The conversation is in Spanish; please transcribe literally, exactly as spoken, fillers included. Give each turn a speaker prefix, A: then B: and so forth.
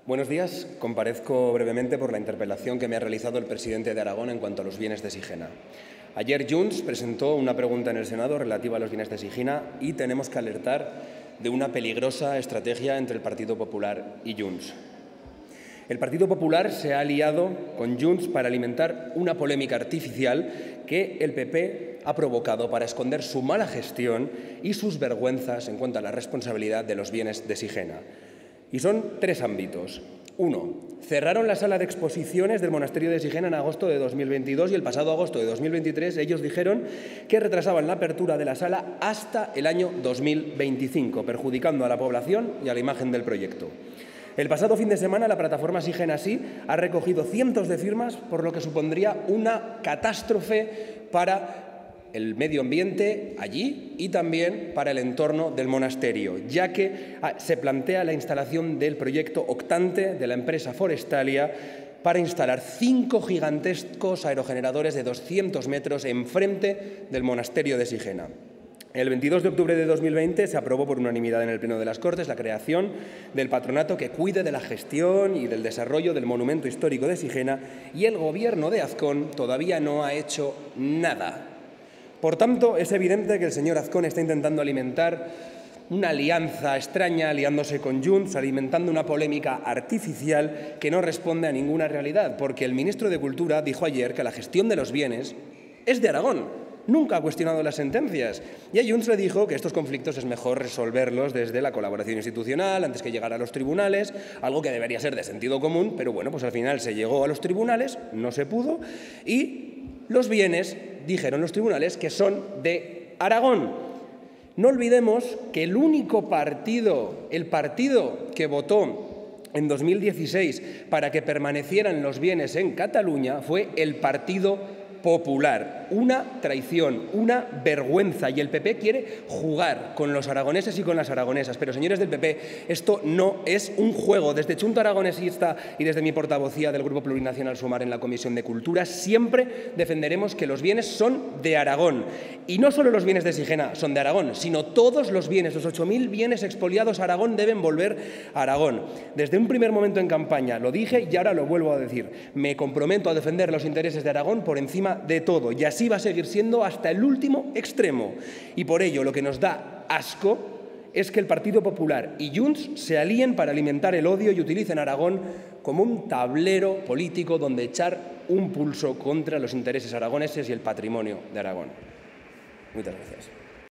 A: Buenos días. Comparezco brevemente por la interpelación que me ha realizado el presidente de Aragón en cuanto a los bienes de Sigena. Ayer Junts presentó una pregunta en el Senado relativa a los bienes de Sigena y tenemos que alertar de una peligrosa estrategia entre el Partido Popular y Junts. El Partido Popular se ha aliado con Junts para alimentar una polémica artificial que el P P ha provocado para esconder su mala gestión y sus vergüenzas en cuanto a la responsabilidad de los bienes de Sigena. Y son tres ámbitos. Uno, cerraron la sala de exposiciones del monasterio de Sigena en agosto de dos mil veintidós y el pasado agosto de dos mil veintitrés ellos dijeron que retrasaban la apertura de la sala hasta el año dos mil veinticinco, perjudicando a la población y a la imagen del proyecto. El pasado fin de semana la plataforma Sigena Sí ha recogido cientos de firmas, por lo que supondría una catástrofe para el medio ambiente allí y también para el entorno del monasterio, ya que se plantea la instalación del proyecto Octante de la empresa Forestalia para instalar cinco gigantescos aerogeneradores de doscientos metros enfrente del monasterio de Sigena. El veintidós de octubre de dos mil veinte se aprobó por unanimidad en el Pleno de las Cortes la creación del patronato que cuide de la gestión y del desarrollo del monumento histórico de Sigena y el Gobierno de Azcón todavía no ha hecho nada. Por tanto, es evidente que el señor Azcón está intentando alimentar una alianza extraña, aliándose con Junts, alimentando una polémica artificial que no responde a ninguna realidad, porque el ministro de Cultura dijo ayer que la gestión de los bienes es de Aragón. Nunca ha cuestionado las sentencias. Y a Junts le dijo que estos conflictos es mejor resolverlos desde la colaboración institucional antes que llegar a los tribunales, algo que debería ser de sentido común, pero bueno, pues al final se llegó a los tribunales, no se pudo, y los bienes, dijeron los tribunales, que son de Aragón. No olvidemos que el único partido, el partido que votó en dos mil dieciséis para que permanecieran los bienes en Cataluña fue el Partido Popular. Una traición, una vergüenza. Y el P P quiere jugar con los aragoneses y con las aragonesas. Pero, señores del P P, esto no es un juego. Desde Chunta Aragonesista y desde mi portavocía del Grupo Plurinacional Sumar en la Comisión de Cultura, siempre defenderemos que los bienes son de Aragón. Y no solo los bienes de Sigena son de Aragón, sino todos los bienes, los ocho mil bienes expoliados a Aragón deben volver a Aragón. Desde un primer momento en campaña lo dije y ahora lo vuelvo a decir. Me comprometo a defender los intereses de Aragón por encima de todo, y así va a seguir siendo hasta el último extremo. Y por ello lo que nos da asco es que el Partido Popular y Junts se alíen para alimentar el odio y utilicen Aragón como un tablero político donde echar un pulso contra los intereses aragoneses y el patrimonio de Aragón. Muchas gracias.